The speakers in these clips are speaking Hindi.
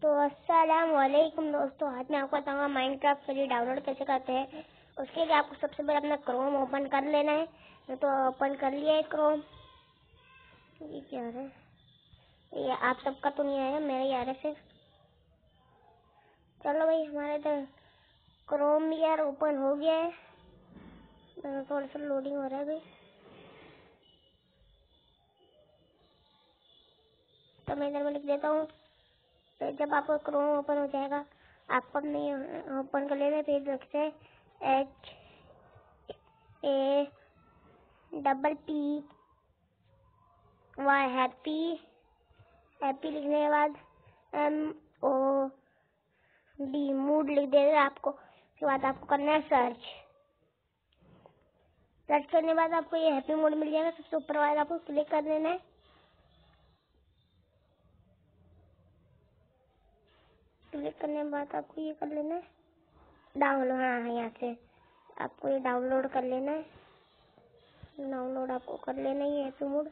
तो अस्सलाम वालेकुम दोस्तों, आज मैं आपको बताऊंगा माइनक्राफ्ट फ्री डाउनलोड कैसे करते हैं। उसके लिए आपको सबसे पहले अपना क्रोम ओपन कर लेना है। तो ओपन कर लिया है क्रोम। ये क्या है, ये आप सबका तो नहीं आया, मेरा ही आ रहा है सिर्फ। चलो भाई, हमारे तो क्रोम भी यार ओपन हो गया है। थोड़ा सा लोडिंग हो रहा है भाई। तो मैं इधर में लिख देता हूँ। तो जब आपको क्रोम ओपन हो जाएगा, आपको अपने ओपन कर लेना। फिर लिख से HAPPY हैप्पी लिखने के बाद MOD मूड लिख देगा आपको। उसके बाद आपको करना है सर्च करने के बाद आपको ये हैप्पी मूड मिल जाएगा। सबसे ऊपर वाला आपको क्लिक कर देना है। क्लिक करने के बाद आपको ये कर लेना है डाउनलोड। हाँ, यहाँ से आपको ये डाउनलोड कर लेना है। डाउनलोड आपको कर लेना ही है हैप्पी मूड।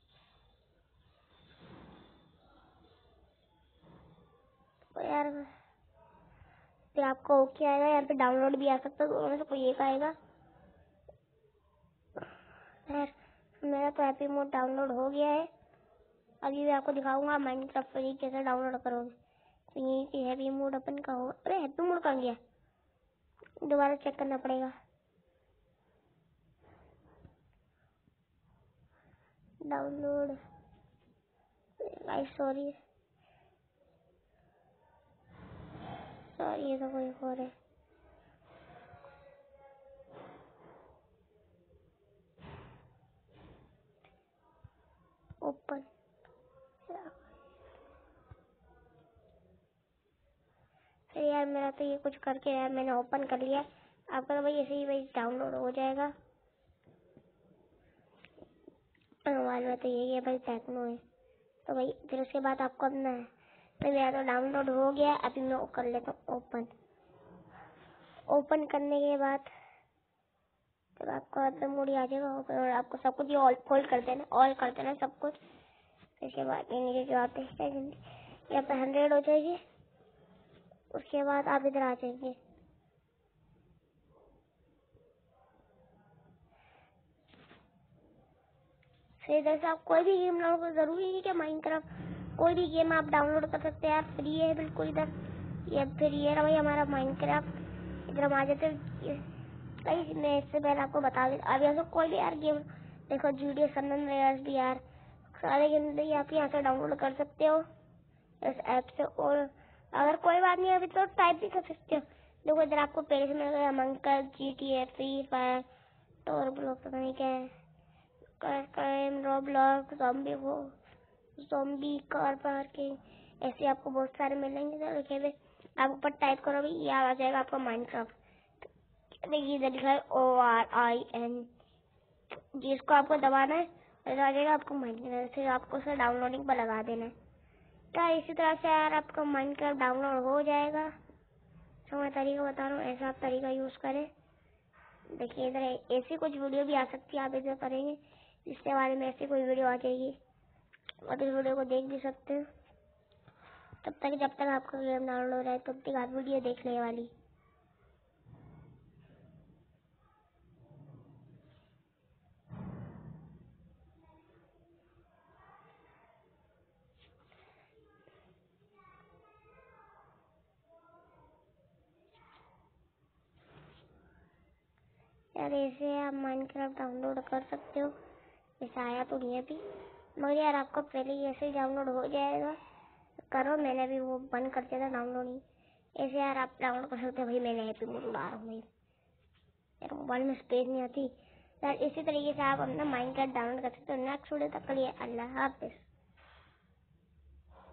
तो यार फिर आपको ओके आएगा, यहाँ पे डाउनलोड भी आ सकता है, दोनों में से कोई एक आएगा। यार मेरा तो हैप्पी मोड डाउनलोड हो गया है। अभी भी आपको दिखाऊंगा माइनक्राफ्ट फ्री कैसे डाउनलोड करोगे। तो यही कि हैप्पी मोड अपन का होगा। अरे हैप्पी मोड कहाँ गया, दोबारा चेक करना पड़ेगा। डाउनलोड, सॉरी ये तो कोई और है। ओपन, यार मेरा तो ये कुछ करके यार मैंने ओपन कर लिया। आपका तो भाई ऐसे ही भाई डाउनलोड हो जाएगा। मोबाइल में तो यही है भाई, टेक्नो है। तो भाई फिर उसके बाद आपको करना है, तो मेरा तो डाउनलोड हो गया। अभी मैं कर लेता हूँ ओपन। ओपन करने के बाद जब आपको हैप्पी मोड आ जाएगा और आपको सब कुछ ये ऑल फोल्ड कर देना, ऑल कर देना सब कुछ। इसके बाद नीचे जो आते हैं यहाँ पे 100 हो जाएगी। उसके बाद आप इधर आ जाएंगे। फिर इधर से आप कोई भी गेम डाउनलोड कर, जरूरी नहीं कि माइनक्राफ्ट, कोई भी गेम आप डाउनलोड कर सकते हैं यार, फ्री है बिल्कुल। इधर ये फिर ये रहा भाई हमारा माइनक्राफ्ट। इधर हम आ जाते हैं। कई मैं इससे पहले आपको बता दें, अब यहाँ से कोई भी यार गेम देखो, जीडीए सनन रेयर्स भी यार सारे गेम आप यहाँ से डाउनलोड कर सकते हो इस ऐप से। और अगर कोई बात नहीं अभी तो टाइप भी कर सकते हो। देखो इधर आपको पहले से मिल गया मंकर, GTA, फ्री फायर, टोर ब्लॉक, पता नहीं क्या है, crime, Roblox, zombie car parking, ऐसे आपको बहुत सारे मिलेंगे। तो लिखे हुए आप ऊपर टाइप करो भी, ये आ जाएगा आपका माइनक्राफ्ट। देखिए इधर लिखा है ORIN, जिसको आपको दबाना है तो आ जाएगा आपको माइनक्राफ्ट। फिर आपको उसे डाउनलोडिंग पर लगा देना है। तो इसी तरह से यार आपका माइनक्राफ्ट डाउनलोड हो जाएगा। तो मैं तरीका बता रहा हूँ, ऐसा आप तरीका यूज करें। देखिए इधर ऐसी कुछ वीडियो भी आ सकती है, आप इधर करेंगे इसके बारे में ऐसी कोई वीडियो आ जाएगी, और इस वीडियो को देख भी सकते हैं। तब तक जब तक आपका गेम डाउनलोड हो रहा है तब तक आप वीडियो देखने वाली। यार ऐसे आप माइनक्राफ्ट डाउनलोड कर सकते हो। ऐसा आया तो नहीं है अभी, मगर यार आपका पहले ही ऐसे ही डाउनलोड हो जाएगा। करो, मैंने अभी वो बंद कर दिया था डाउनलोडिंग। ऐसे यार आप डाउनलोड कर सकते हो। भाई मैंने हैप्पी मोड उड़ा रहा हूँ भाई, यार मोबाइल में स्पेस नहीं आती। यार इसी तरीके से आप अपना माइनक्राफ्ट डाउनलोड कर सकते हो। नेक्स्ट वीडियो तक के लिए अल्लाह हाफिज़।